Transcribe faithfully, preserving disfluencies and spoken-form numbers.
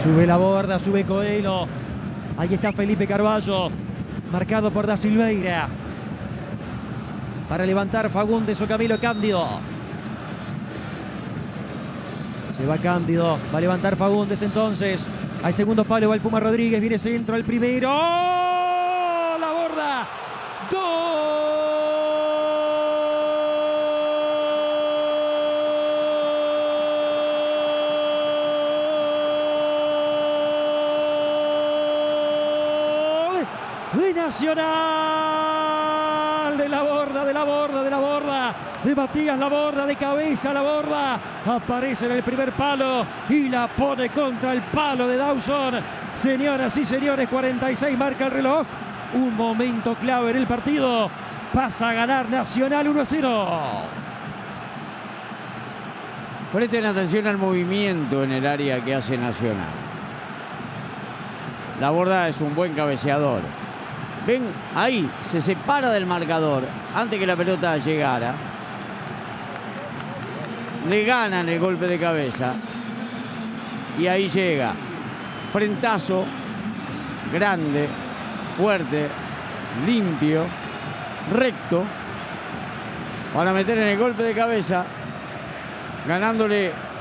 Sube la borda, sube Coelho. Ahí está Felipe Carballo, marcado por Da Silveira. Para levantar Fagundes o Camilo Cándido. Se va Cándido, va a levantar Fagundes entonces. Al segundo palo va el Puma Rodríguez, viene centro al primero. ¡Oh! La borda. ¡Gol! De Nacional, de la borda, de la borda, de la borda, de Matías Laborda, de cabeza Laborda, aparece en el primer palo y la pone contra el palo de Dawson. Señoras y señores, cuarenta y seis marca el reloj, un momento clave en el partido, pasa a ganar Nacional uno a cero. Presten atención al movimiento en el área que hace Nacional. Laborda es un buen cabeceador. Ven, ahí se separa del marcador antes que la pelota llegara. Le ganan el golpe de cabeza. Y ahí llega. Frentazo. Grande. Fuerte. Limpio. Recto. Para meter en el golpe de cabeza. Ganándole